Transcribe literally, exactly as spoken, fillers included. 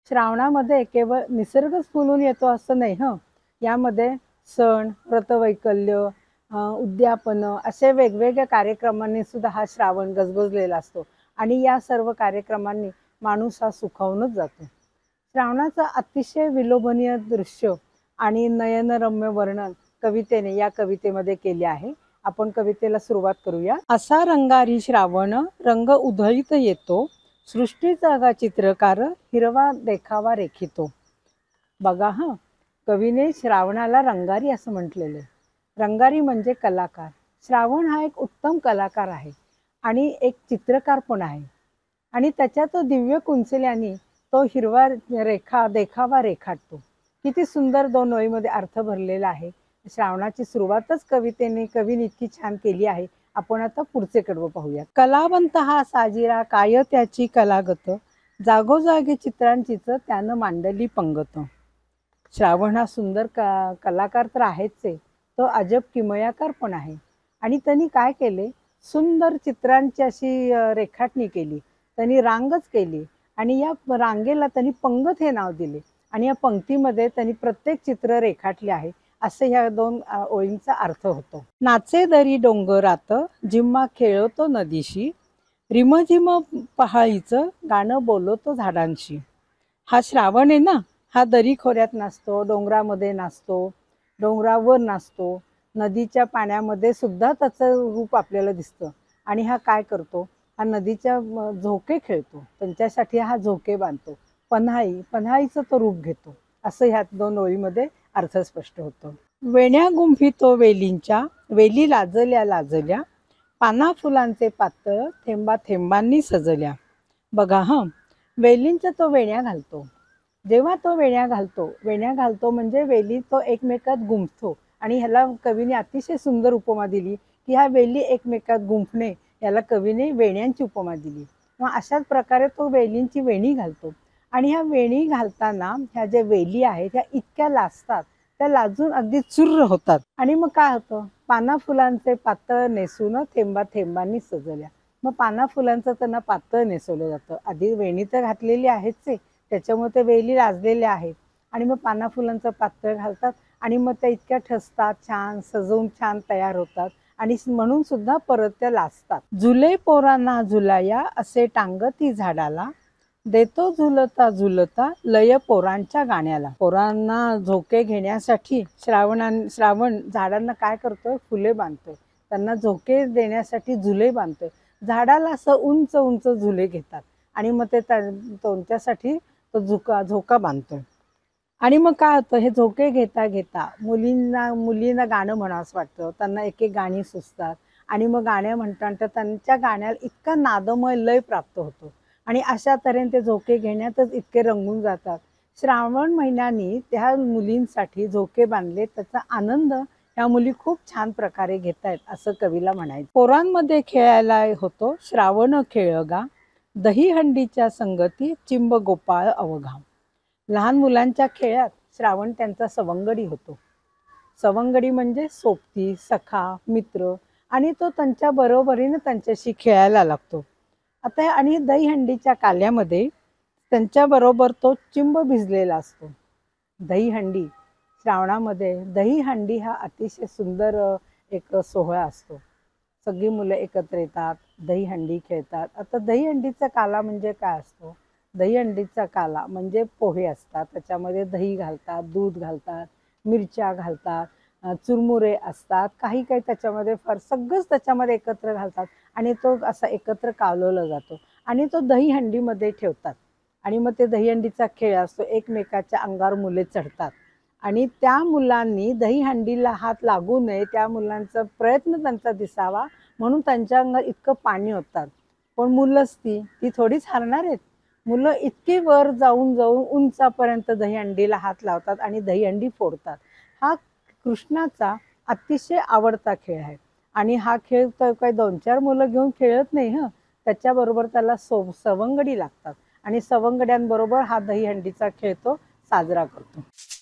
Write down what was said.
श्रावणामध्ये केवळ निसर्गच फुलून येतो असं नाही हं. यामध्ये सण, व्रतवैकल्य, अ, उद्यापन असे वेगवेगळ्या कार्यक्रमांनी सुद्धा हा श्रावण गजबजलेला असतो आणि या सर्व कार्यक्रमांनी माणूस हा सुखावूनच जातो. श्रावणाचं अतिशय विलोभनीय दृश्य आणि नयनरम्य वर्णन कवितेने या कवितेमध्ये केले आहे. आपण कवितेला सुरुवात करूया. असा रंगारी श्रावण रंग उधळीत येतो, सृष्टीचा चित्रकार हिरवा देखावा रेखितो. बघा हं, कवीने श्रावणाला रंगारी असं म्हटलेलं. रंगारी म्हणजे कलाकार. श्रावण हा एक उत्तम कलाकार आहे आणि एक चित्रकार पण आहे आणि त्याच्या तो दिव्य कुंचल्याने तो हिरवा रेखा देखावा रेखाटतो. किती सुंदर दोन ओळीमध्ये अर्थ भरलेला आहे. श्रावणाची सुरुवातच कवितेने कवीने इतकी छान केली आहे. आपण आता पुढचे कडवं पाहूया. कलावंत हा साजिरा काय त्याची कलागत, जागोजागी चित्रांचीच त्यानं मांडली पंगत. श्रावण हा सुंदर का कलाकार तर आहेच आहे, तो अजब किमयाकार पण आहे. आणि त्यांनी काय केले, सुंदर चित्रांची अशी रेखाटणी केली, त्यांनी रांगच केली आणि या रांगेला त्यांनी पंगत हे नाव दिले आणि या पंक्तीमध्ये त्यांनी प्रत्येक चित्र रेखाटले आहे असे ह्या दोन ओळींचा अर्थ होतो. नाचे दरी डोंगरात जिम्मा खेळतो नदीशी, रिमझिम पहाळीचं गाणं बोलवतो झाडांशी. हा श्रावण आहे ना, हा दरी खोऱ्यात नाचतो, डोंगरामध्ये नाचतो, डोंगरावर नाचतो, नदीच्या पाण्यामध्ये सुद्धा त्याचं रूप आपल्याला दिसतं. आणि हा काय करतो, हा नदीच्या झोके खेळतो, त्यांच्यासाठी हा झोके बांधतो, पन्हाळी पन्हाळीचं तो रूप घेतो. असं ह्या दोन ओळीमध्ये अर्थ स्पष्ट होतो. वेण्या गुंफितो वेलींच्या, वेली लाजल्या लाजल्या, पाना फुलांचे पातळ थेंबा थेंबांनी सजल्या. बघा हं, वेलींच्या तो वेण्या घालतो. जेव्हा तो वेण्या घालतो वेण्या घालतो म्हणजे वेली तो एकमेकात गुंफतो आणि ह्याला कवीने अतिशय सुंदर उपमा दिली की ह्या वेली एकमेकात गुंफणे याला कवीने वेण्यांची उपमा दिली. मग अशाच प्रकारे तो वेलींची वेणी घालतो आणि ह्या वेणी घालताना ह्या ज्या वेली आहेत त्या इतक्या लाजतात, त्या लाजून अगदी चुर्र होतात. आणि मग काय होतं, पाना फुलांचे पातळ नेसून थेंबा थेंबांनी सजल्या. मग पाना फुलांचं त्यांना पातळ नेसवलं जातं. आधी वेणी तर घातलेली आहेच आहे, त्याच्यामुळे ते वेली लाजलेल्या आहेत आणि मग पाना फुलांचं पातळ घालतात आणि मग त्या इतक्या ठसतात, छान सजवून छान तयार होतात आणि म्हणून सुद्धा परत त्या लाजतात. झुले पोरांना झुलाया असे टांगती झाडाला, देतो झुलता झुलता लय पोरांच्या गाण्याला. पोरांना झोके घेण्यासाठी श्रावणा श्रावण झाडांना काय करतोय, फुले बांधतोय, त्यांना झोके देण्यासाठी झुले बांधतोय. झाडाला असं उंच उंच झुले घेतात आणि मग ते त्यांच्यासाठी तो झुका झोका बांधतोय. आणि मग काय होतं, हे झोके घेता घेता मुलींना मुलींना गाणं म्हणावंसं वाटतं, त्यांना एक एक गाणी सुचतात आणि मग गाण्या म्हणताना त्यांच्या गाण्याला इतका नादमय लय प्राप्त होतो आणि अशा तऱ्हेने ते झोके घेण्यातच इतके रंगून जातात. श्रावण महिन्यानी त्या मुलींसाठी झोके बांधले, त्याचा आनंद ह्या मुली खूप छान प्रकारे घेत आहेत असं कवीला म्हणायचं. पोरांमध्ये खेळायला होतो श्रावण खेळगा, दहीहंडीच्या संगती चिंब गोपाळ अवघा. लहान मुलांच्या खेळात श्रावण त्यांचा सवंगडी होतो. सवंगडी म्हणजे सोबती, सखा, मित्र आणि तो त्यांच्या बरोबरीने त्यांच्याशी खेळायला लागतो. आता आणि दहीहंडीच्या काल्यामध्ये त्यांच्याबरोबर तो चिंब भिजलेला असतो. दहीहंडी श्रावणामध्ये दहीहंडी हा अतिशय सुंदर एक सोहळा असतो. सगळी मुलं एकत्र येतात, दहीहंडी खेळतात. आता दहीहंडीचा काला म्हणजे काय असतो, दहीहंडीचा काला म्हणजे पोहे असतात, त्याच्यामध्ये दही घालतात, दूध घालतात, मिरच्या घालतात, चुरमुरे असतात, काही काही त्याच्यामध्ये फार सगळंच त्याच्यामध्ये एकत्र घालतात आणि तो असा एकत्र कालवला जातो आणि तो दहीहंडीमध्ये ठेवतात आणि मग ते दहीहंडीचा खेळ असतो. एकमेकाच्या अंगावर मुले चढतात आणि त्या मुलांनी दहीहंडीला हात लागू नये, त्या मुलांचा प्रयत्न त्यांचा दिसावा म्हणून त्यांच्या अंगात इतकं पाणी होतात. पण मुलंच ती ती थोडीच हारणार आहेत. मुलं इतकी वर जाऊन जाऊन उंचापर्यंत दहीहंडीला हात लावतात आणि दहीहंडी फोडतात. हा कृष्णाचा अतिशय आवडता खेळ आहे आणि हा खेळ तर काही दोन चार मुलं घेऊन खेळत नाही हं, त्याच्याबरोबर त्याला सो सवंगडी लागतात आणि सवंगड्यांबरोबर हा दहीहंडीचा खेळ तो साजरा करतो.